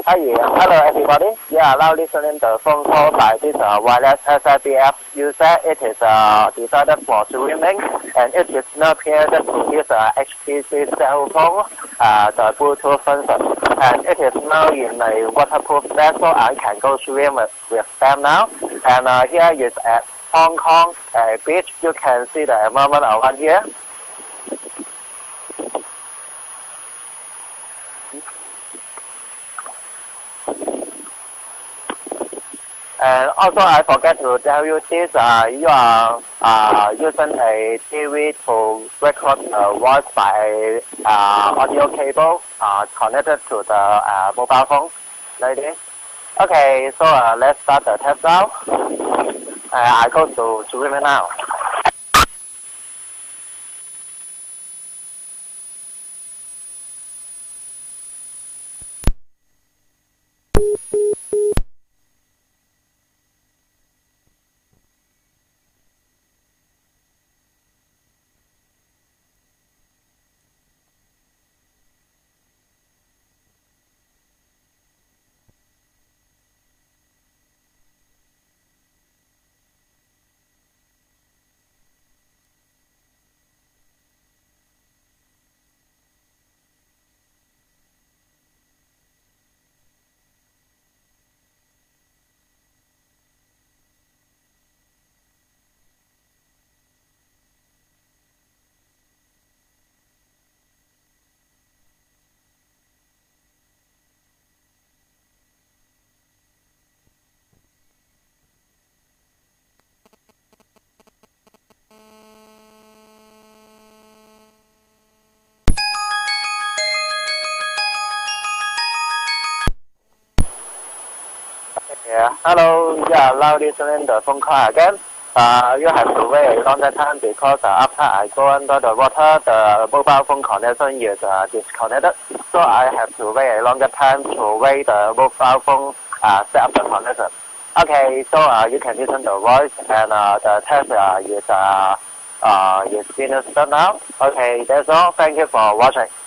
Hi, hello everybody. You are now listening to the phone call by this wireless SIBF user. It is designed for streaming and it is not paired to this HTC cell phone, the Bluetooth function. And it is now in a waterproof bag, so I can go swim with them now. And here is at Hong Kong beach. You can see the environment around here. And also, I forget to tell you this, you are using a TV to record voice by audio cable connected to the mobile phone, lady. Okay, so let's start the test now. I go to streaming now. Yeah, hello, you are now listening to the phone call again. You have to wait a longer time because after I go under the water, the mobile phone connection is disconnected. So I have to wait a longer time to wait the mobile phone set up the connection. Okay, so you can listen to the voice and the test is finished now. Okay, that's all. Thank you for watching.